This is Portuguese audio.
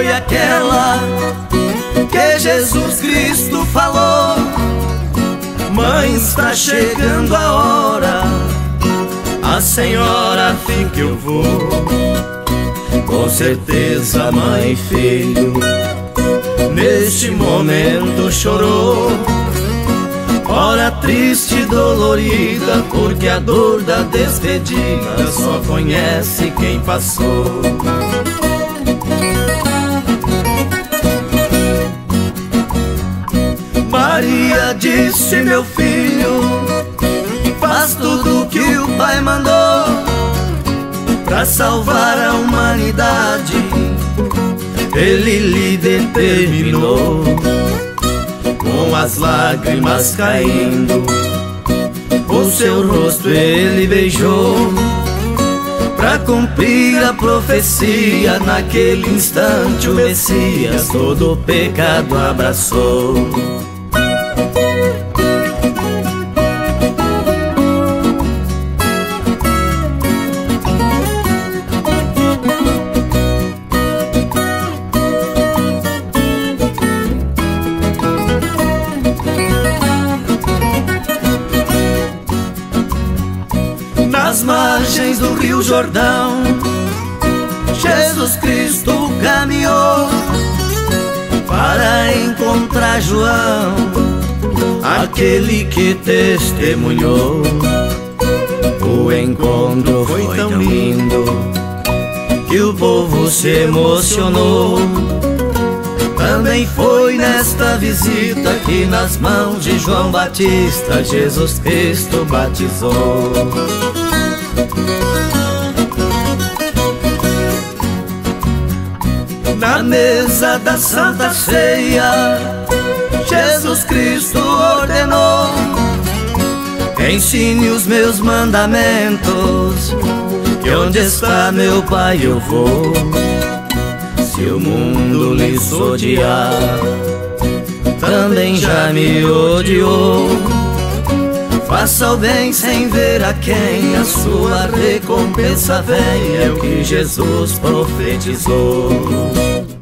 foi aquela que Jesus Cristo falou: mãe, está chegando a hora, a senhora fica, eu vou. Com certeza, mãe e filho, neste momento chorou. Hora triste e dolorida, porque a dor da despedida só conhece quem passou. Maria disse: meu filho, faz tudo que o Pai mandou pra salvar a humanidade. Ele lhe determinou, com as lágrimas caindo, o seu rosto ele beijou, pra cumprir a profecia. Naquele instante o Messias todo o pecado abraçou. Nas margens do Rio Jordão, Jesus Cristo caminhou para encontrar João, aquele que testemunhou. O encontro foi tão lindo que o povo se emocionou. Também foi nesta visita que nas mãos de João Batista Jesus Cristo batizou. Na mesa da Santa Ceia, Jesus Cristo ordenou: ensine os meus mandamentos, que onde está meu Pai eu vou. Se o mundo lhes odiar, também já me odiou. Faça o bem sem ver a quem, a sua recompensa vem, é o que Jesus profetizou.